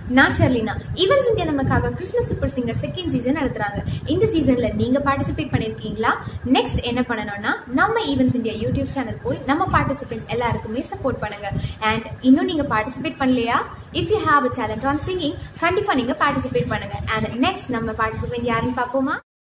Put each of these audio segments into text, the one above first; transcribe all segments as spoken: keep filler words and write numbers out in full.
நான் Sharlina. Events India நமக்காக Christmas super singer second season நடத்துறாங்க. இந்த சீசன்ல நீங்க பார்ட்டிசிபேட் பண்ணிருக்கீங்களா? நெக்ஸ்ட் என்ன பண்ணணும்னா நம்ம ஈவென்ட்ஸ் இந்தியா யூடியூப் சேனல் போய் நம்ம பார்ட்டிசிபென்ட்ஸ் எல்லாருக்குமே சப்போர்ட் பண்ணுங்க. அண்ட் இன்னும் நீங்க பார்ட்டிசிபேட் பண்ணலையா? If you have a talent on singing, கண்டிப்பா நீங்க பார்ட்டிசிபேட் பண்ணுங்க. அண்ட் நெக்ஸ்ட் நம்ம பார்ட்டிசிபென்ட் யாருன்னு பார்ப்போமா?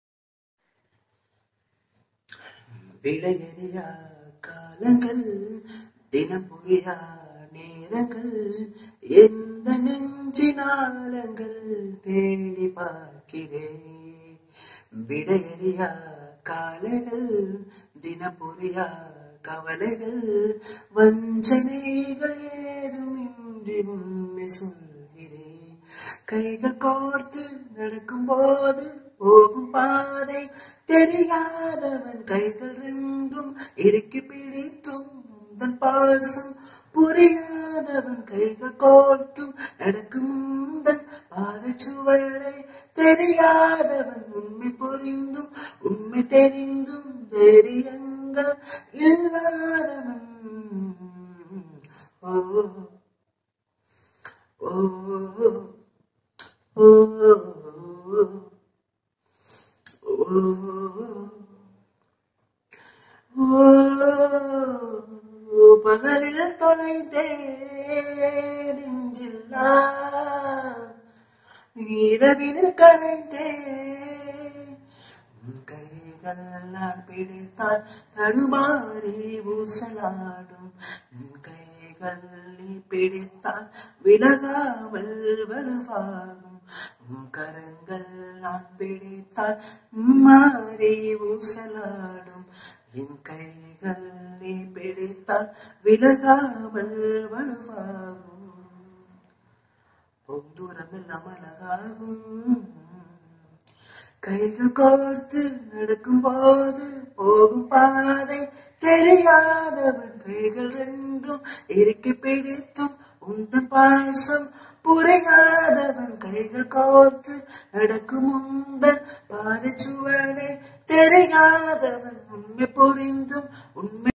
விடையறியா காலங்கள், தினம் புரியா நேரங்கள், எந்த நெஞ்சினாலங்கள் தேடி பார்க்கிறேன். விடையறியா காலைகள், தினம் புரியா கவலைகள், வஞ்சனைகள் ஏதுமின்றி உண்மை சொல்கிறேன். கைகள் கோர்த்து நடக்கும் போது போகும் பாதை தெரியாதவன் கைகள் ரெண்டும் இறுக்கி பிடித்தும் முந்தன் பாசம் புரியாதவன் கைகள் கோர்த்தும் நடக்கும் முந்தன் பாதை சுவடை தெரியாதவன் உண்மை புரிந்தும் உண்மை தெரிந்தும் தெரியங்கள் இல்லாதவன். ஓ ஓ ஓ பகலில் தொலைந்தேன் நெஞ்சில்லா, இரவினில் கரைந்தேன். உன் கைகள் நான் பிடித்தால் தடுமாறி ஊசலாடும். உன் கைகள் நீ பிடித்தால் விலகாமல் வலுவாகும். உன் கரங்கள் நான் பிடித்தால் மாறி ஊசலாடும். என் கைகள் நீ பிடித்தால் விலகாமல் வலுவாகும். பொந்தூரமில் அமலகாகும். கைகள் கோர்த்து நடக்கும் போது போகும் பாதை தெரியாதவன் கைகள் ரெண்டும் இறுக்கி பிடித்தும் உந்தன் பாசம் புரியாதவன் கைகள் கோர்த்து நடக்கும் முந்தன் பாதை சுவடை தெரியாதவன் உண்மை புரிந்தும் உண்மை